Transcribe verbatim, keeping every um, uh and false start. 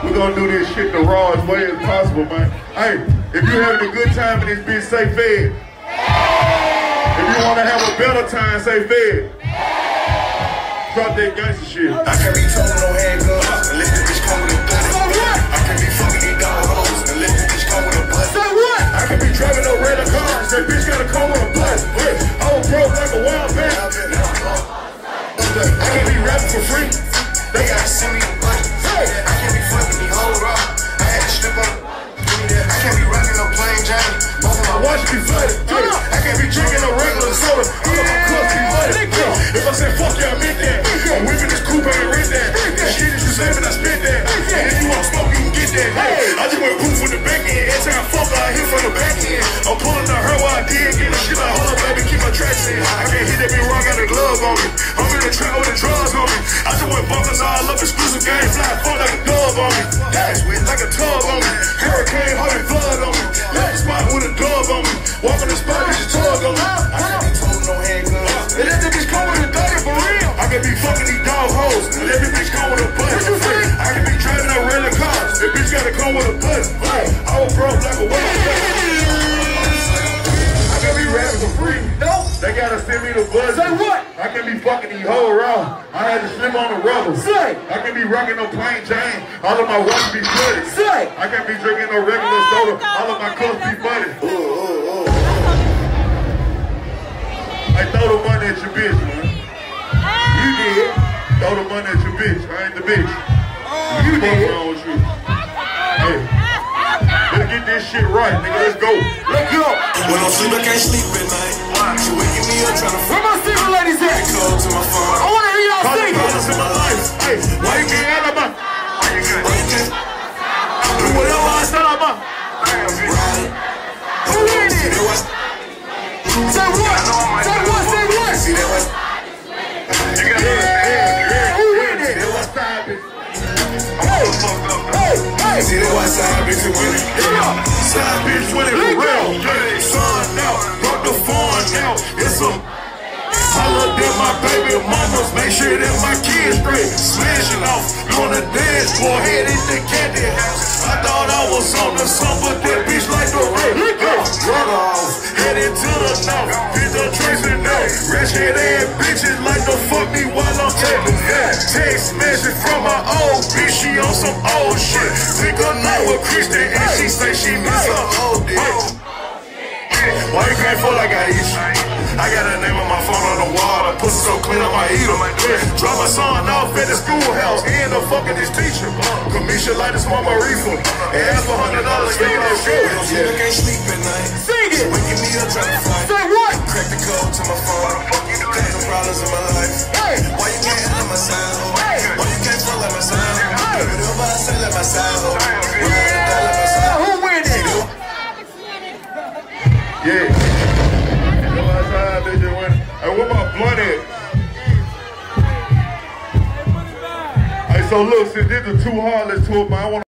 We're gonna do this shit the rawest way as possible, man. Hey, if you having a good time in this bitch, say fed. If you wanna have a better time, say fed. Drop that gangster shit. I can't be told no handguns and let the bitch come with a gun. I can't be fucking these dog hoes and let the bitch come with a bus. Say what? I can't be driving no rental cars. That bitch gotta come with a bus. I was broke like a wild man. I can't be rapping for free. They gotta send me the money. I can't be fucking these hoes raw. I had to strip up. I can't be rocking no plain Jane. Both of my watch be flooded. I can't be drinking no regular soda. All of my cups be muddy. If I say fuck you, I meant that. I'm whipping this coupe and rent that. The shit that you say, but I spent that. And if you want smoke, you can get that. Hey, I just went poof with the back end. Every time I fuck, I hit from the back end. I'm pulling out her while I did. Get the shit like, hold up, baby, keep my tracks in. I can't hit that bitch wrong, got a glove on me. I'm in the trap with the drugs on me. I just went bunkers all up, exclusive game, fly fuck like a dove on me. Dash with like a tub on me. Hurricane, holding flood on me. Left spot with a dove on me. Walk on the spot, bitch, tug on me. I can't be told no handguns. And let that bitch come with a dirty for real. I can be fucking these dog hoes. And let that bitch come with a bus. What you say? I can be driving no rental cars. That bitch gotta come with a bus. Hey, I was broke like a wild man. I can be rapping for free. No. They gotta send me the bus. Say what? I can be fucking these hoes raw. I had to slip on the rubber. Say. I can be rocking no plain Jane. All of my watch be flooded. Say. I can't be drinking no regular soda. All of my cups be muddy. Ooh, ooh, ooh. I throw the money at your bitch, man. You did. Throw the money at your bitch. I ain't the bitch. You did. What's wrong with you? Hey. Let's get this shit right, nigga. Let's go. Let's go. When I'm sleep, I can't sleep at night. She waking me up trying to where my single ladies at? Call to my phone. I wanna hear y'all sing. Problems in my life. Hey, why you can't have my? Why you can't? Why you can't? Do whatever I said about. Who in it? Say what? Say what? Say what? See that was? Yeah, yeah, yeah. Who in it? That was side bitch. Hey, hey, hey. See that was side bitch winning. Yeah, side bitch winning for real. Son out, broke the phone out. It's a holla at my baby mamas, make sure that my kids straight. Smashing off, on the dance floor, headed to candy house. I thought I was on the sun, but that bitch like the red. Drug off, headed to the north, hit the tracing now. Ratchet ass bitches like to fuck me while I'm tapping. Text message from my old bitch, she on some old shit. Think her name was Kristen, and she say she miss her old dick. Why you can't fuck like I eat you? I got a name on my phone on the wall. I pussy so clean I might eat him. Drop my son off at the schoolhouse. He end up fucking his teacher. Kamisha like to smoke my reefer. And ask for one hundred dollars. Sing that shit. I can't sleep at night. Sing it. Waking me up trying to fight. Say what? Crack the code to my phone. Why the fuck you do that? Some problems in my life. Hey. Why you can't handle my sound? Hey. Why you can't fuck like my sound? Hey. Whatever I say like my sound. Yeah. Who win it? Yeah. Hey, where my blunt at? Hey, so look, since this is too hard, let's tour, man. I want